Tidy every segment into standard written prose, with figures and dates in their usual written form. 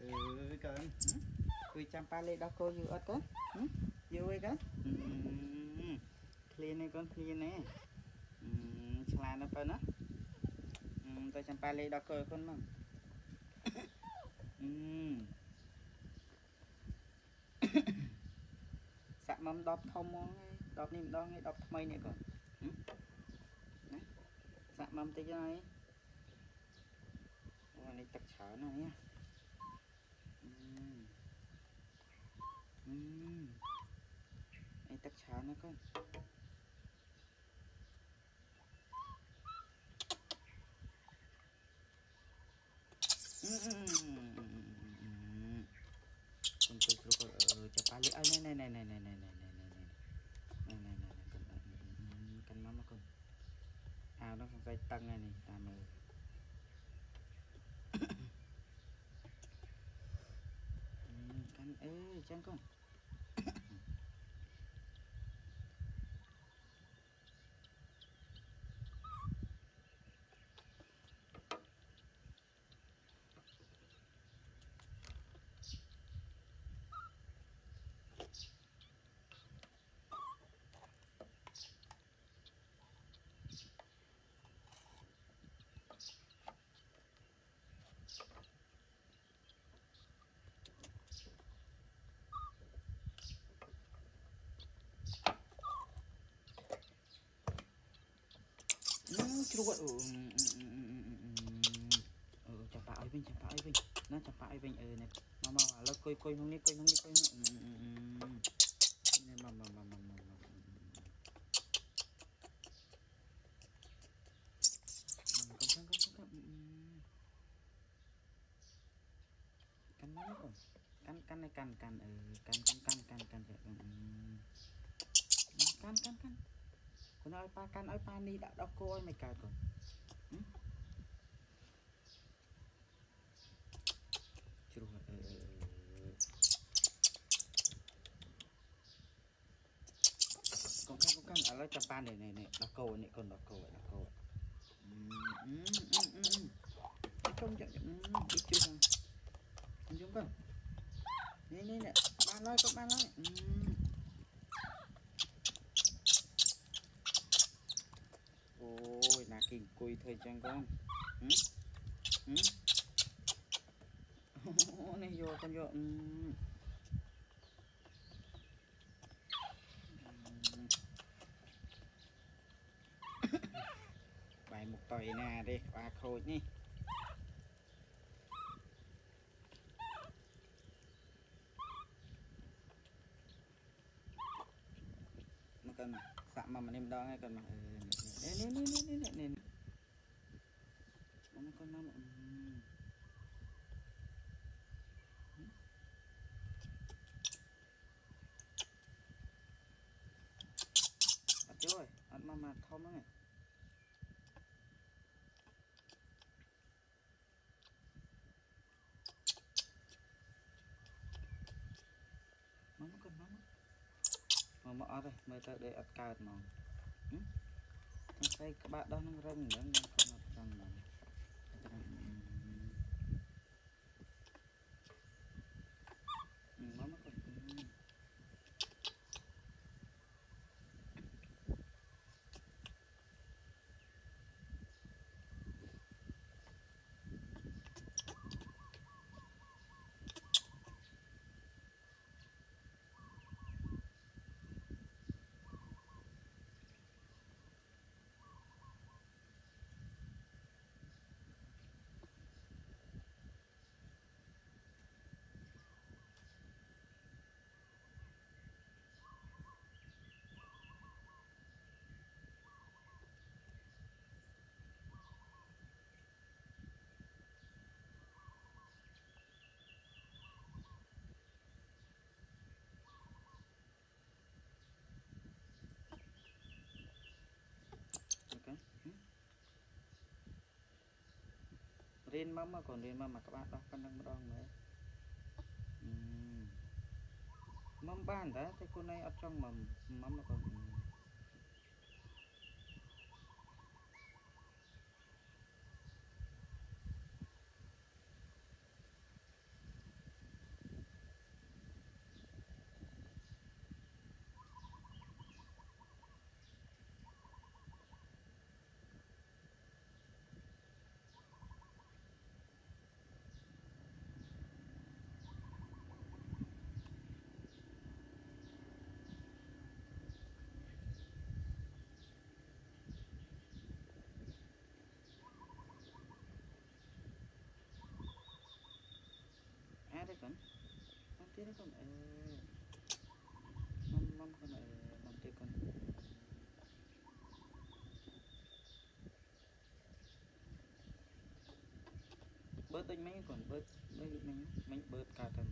con cùi chăm pa lê đó cô vừa ớt con vui con clean này con clean này chả nó phân á tôi chăm pa lê đó cô con mong sạ mâm đọp thông mong đọp niệm đo ngay đọp mây này con sạ mâm tới này này tắc chở này nhá này tắc chở nó con con tôi cho pa lê này này con mắm con nó không phải tăng này ta mờ con ê chẳng con chuột chả phải bên nó chả phải bên này mà là coi không đi này mà cắn nó còn cắn này cắn cắn con ơi pa cắn ơi pa đi đã đọc cô ơi mày cài còn chưa con ở lại chăm pa này đọc cô này con đọc cô không chậm đi chưa không giống con nè ban lại con ban lại ôi là kinh cùi thời trang con này vô con vô bài một tỏi nè đi qua khôi nhỉ nó cần sạm mà em đo ngay cần mà nè nó con nó chú ơi ăn mà không đó này nó con nó mà ở đây mới tới đây ắt cao mà thấy các bạn đó nó răng nữa con nó răng này nó còn riêng mà còn riêng mà các bạn đọc con đang đong nữa mắm ban đó thì cô này ở trong mắm mà còn con tiếp đấy con mâm con mâm tiếp con bớt đánh mấy còn bớt mấy bớt cả tầm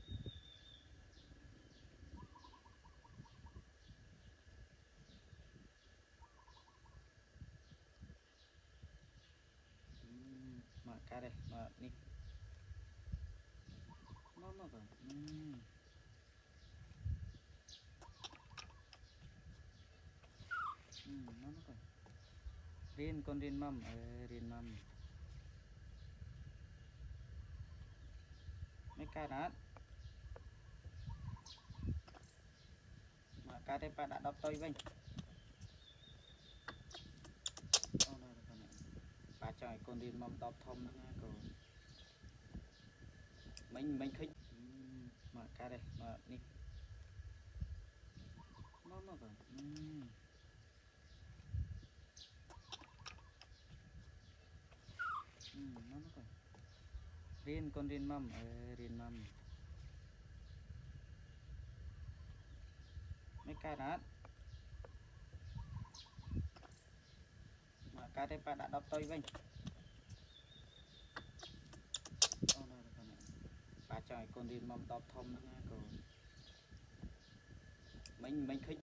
mà cá đây mà đi nó còn nó còn riêng con riêng mâm riêng mâm mấy cá đó mà cá đây ba đã đọc tôi vinh ba trời con riêng mâm đọc thông nữa còn mình thích mà cá đây mà đi nó còn nó còn riêng con riêng mâm riêng mâm mấy cá đó mà cá đây ba đã đọc tôi vinh ba trời con riêng mâm đọc thông nữa còn mình thích